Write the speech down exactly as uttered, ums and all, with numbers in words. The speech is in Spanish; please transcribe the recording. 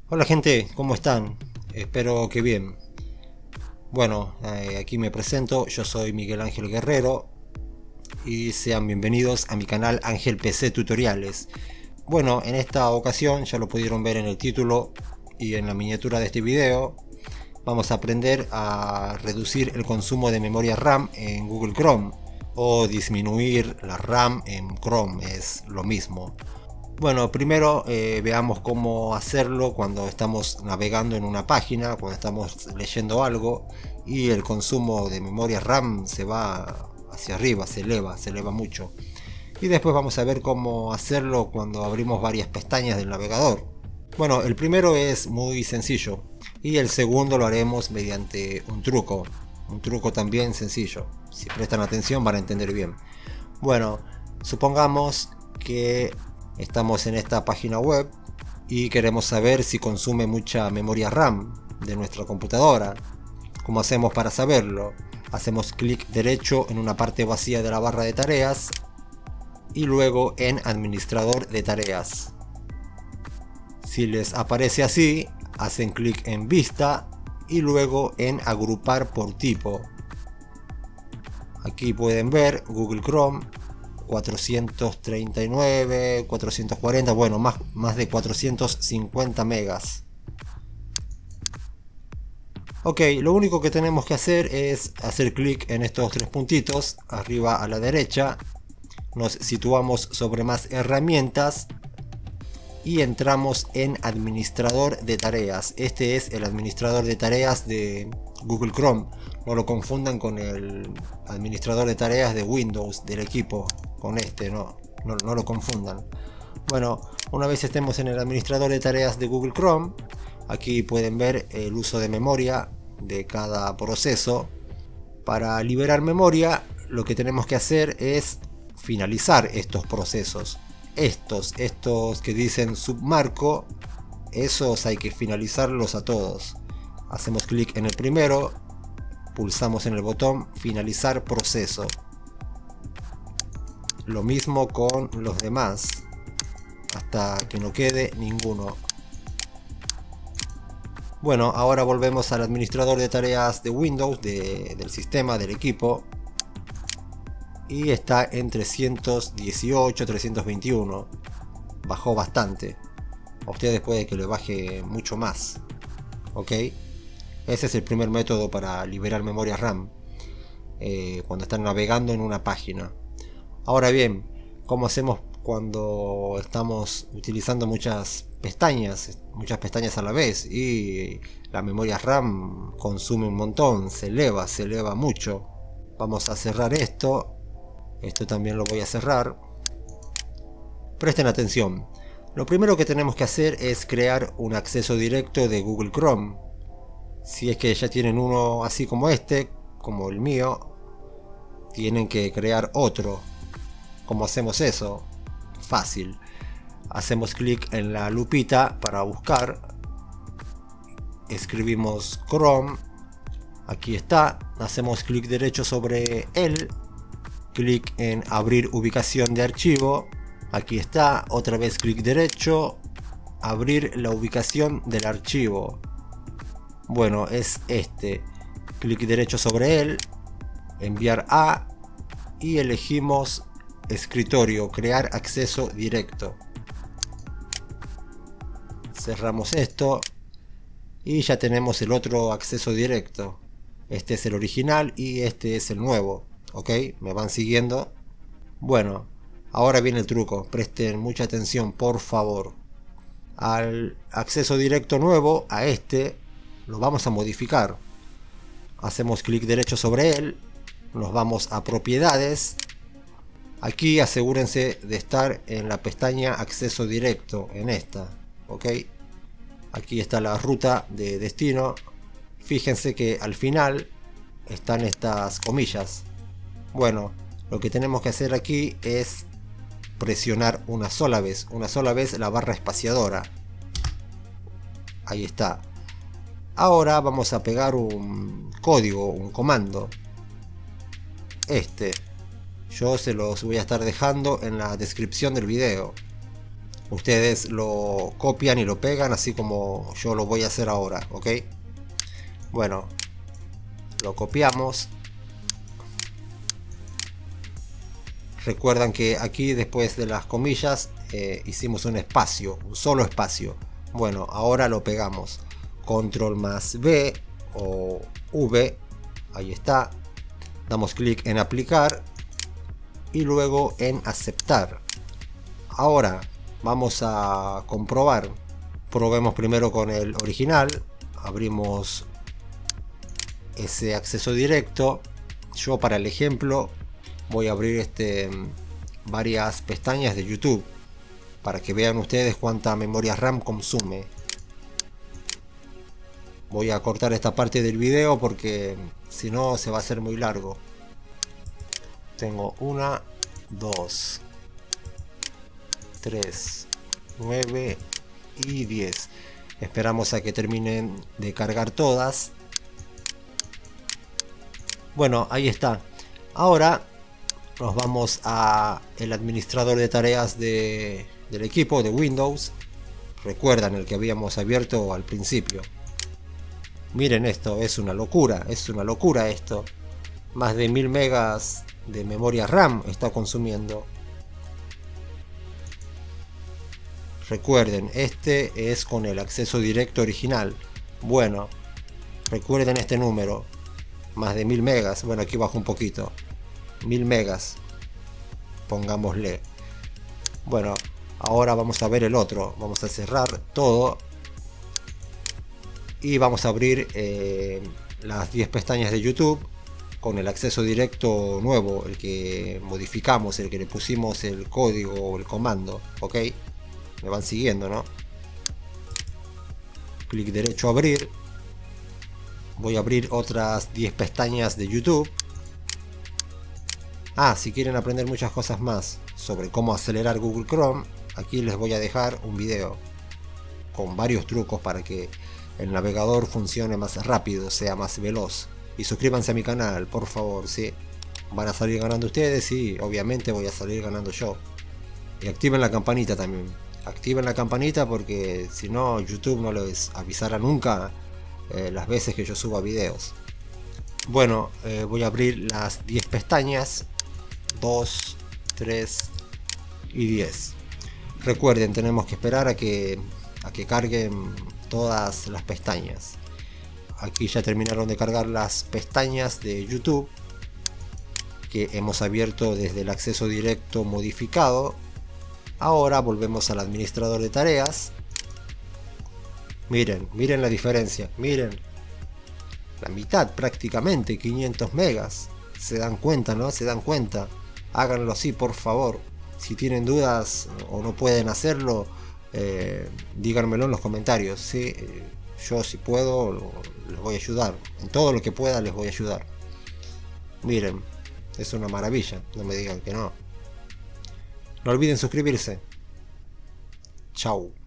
Hola gente, ¿cómo están? Espero que bien. Bueno, eh, aquí me presento, yo soy Miguel Ángel Guerrero y sean bienvenidos a mi canal Ángel P C Tutoriales. Bueno, en esta ocasión, ya lo pudieron ver en el título y en la miniatura de este video, vamos a aprender a reducir el consumo de memoria RAM en Google Chrome o disminuir la RAM en Chrome, es lo mismo. Bueno, primero eh, veamos cómo hacerlo cuando estamos navegando en una página, cuando estamos leyendo algo y el consumo de memoria RAM se va hacia arriba, se eleva, se eleva mucho. Y después vamos a ver cómo hacerlo cuando abrimos varias pestañas del navegador. Bueno, el primero es muy sencillo y el segundo lo haremos mediante un truco, un truco también sencillo. Si prestan atención van a entender bien. Bueno, supongamos que estamos en esta página web y queremos saber si consume mucha memoria RAM de nuestra computadora. ¿Cómo hacemos para saberlo? Hacemos clic derecho en una parte vacía de la barra de tareas y luego en administrador de tareas. Si les aparece así, hacen clic en vista y luego en agrupar por tipo. Aquí pueden ver Google Chrome cuatrocientos treinta y nueve, cuatrocientos cuarenta, bueno, más, más de cuatrocientos cincuenta megas. Ok, lo único que tenemos que hacer es hacer clic en estos tres puntitos arriba a la derecha, nos situamos sobre más herramientas y entramos en administrador de tareas. Este es el administrador de tareas de Google Chrome, no lo confundan con el administrador de tareas de Windows del equipo, con este, no, no, no lo confundan. Bueno, una vez estemos en el administrador de tareas de Google Chrome, aquí pueden ver el uso de memoria de cada proceso. Para liberar memoria, lo que tenemos que hacer es finalizar estos procesos. Estos, estos que dicen submarco, esos hay que finalizarlos a todos. Hacemos clic en el primero, pulsamos en el botón finalizar proceso. Lo mismo con los demás, hasta que no quede ninguno. Bueno, ahora volvemos al administrador de tareas de Windows, de, del sistema, del equipo. Y está en trescientos dieciocho, trescientos veintiuno. Bajó bastante. A ustedes puede que le baje mucho más. Ok. Ese es el primer método para liberar memoria RAM. Eh, cuando están navegando en una página. Ahora bien, ¿cómo hacemos cuando estamos utilizando muchas pestañas? Muchas pestañas a la vez. Y la memoria RAM consume un montón. Se eleva, se eleva mucho. Vamos a cerrar esto. Esto también lo voy a cerrar. Presten atención. Lo primero que tenemos que hacer es crear un acceso directo de Google Chrome. Si es que ya tienen uno así como este, como el mío, tienen que crear otro. ¿Cómo hacemos eso? Fácil. Hacemos clic en la lupita para buscar. Escribimos Chrome. Aquí está. Hacemos clic derecho sobre él. Clic en abrir ubicación de archivo. Aquí está, otra vez clic derecho, abrir la ubicación del archivo. Bueno, es este. Clic derecho sobre él, enviar a y elegimos escritorio, crear acceso directo. Cerramos esto y ya tenemos el otro acceso directo. Este es el original y este es el nuevo. Ok, me van siguiendo. Bueno, ahora viene el truco, presten mucha atención por favor. Al acceso directo nuevo, a este, lo vamos a modificar. Hacemos clic derecho sobre él, nos vamos a propiedades. Aquí asegúrense de estar en la pestaña acceso directo, en esta. Ok, aquí está la ruta de destino. Fíjense que al final están estas comillas. Bueno, lo que tenemos que hacer aquí es presionar una sola vez, una sola vez la barra espaciadora. Ahí está. Ahora vamos a pegar un código, un comando. Este. Yo se los voy a estar dejando en la descripción del video. Ustedes lo copian y lo pegan así como yo lo voy a hacer ahora, ¿ok? Bueno, lo copiamos. Recuerdan que aquí después de las comillas eh, hicimos un espacio, un solo espacio. Bueno, ahora lo pegamos. Control más V o V, ahí está. Damos clic en aplicar y luego en aceptar. Ahora vamos a comprobar. Probemos primero con el original. Abrimos ese acceso directo. Yo para el ejemplo voy a abrir este varias pestañas de YouTube para que vean ustedes cuánta memoria RAM consume. Voy a cortar esta parte del video porque si no se va a hacer muy largo. Tengo una, dos, tres, nueve y diez. Esperamos a que terminen de cargar todas. Bueno, ahí está. Ahora nos vamos a el administrador de tareas de, del equipo de Windows. Recuerdan el que habíamos abierto al principio. Miren esto, es una locura, es una locura esto. Más de mil megas de memoria RAM está consumiendo. Recuerden, este es con el acceso directo original. Bueno, recuerden este número. Más de mil megas. Bueno, aquí bajo un poquito. Mil megas. Pongámosle. Bueno, ahora vamos a ver el otro. Vamos a cerrar todo. Y vamos a abrir eh, las diez pestañas de YouTube con el acceso directo nuevo, el que modificamos, el que le pusimos el código o el comando. Ok, me van siguiendo, ¿no? Clic derecho a abrir. Voy a abrir otras diez pestañas de YouTube. Ah, si quieren aprender muchas cosas más sobre cómo acelerar Google Chrome, aquí les voy a dejar un video con varios trucos para que el navegador funcione más rápido, sea más veloz. Y suscríbanse a mi canal, por favor, ¿sí? Van a salir ganando ustedes y obviamente voy a salir ganando yo. Y activen la campanita también. Activen la campanita porque si no YouTube no les avisará nunca eh, las veces que yo suba videos. Bueno, eh, voy a abrir las diez pestañas. dos, tres y diez. Recuerden, tenemos que esperar a que, a que carguen todas las pestañas. Aquí ya terminaron de cargar las pestañas de YouTube que hemos abierto desde el acceso directo modificado. Ahora volvemos al administrador de tareas. Miren, miren la diferencia, miren. La mitad prácticamente, quinientos megas. Se dan cuenta, ¿no? Se dan cuenta. Háganlo así, por favor. Si tienen dudas o no pueden hacerlo, eh, díganmelo en los comentarios, ¿sí? Yo si puedo les voy a ayudar. En todo lo que pueda les voy a ayudar. Miren, es una maravilla. No me digan que no. No olviden suscribirse. Chau.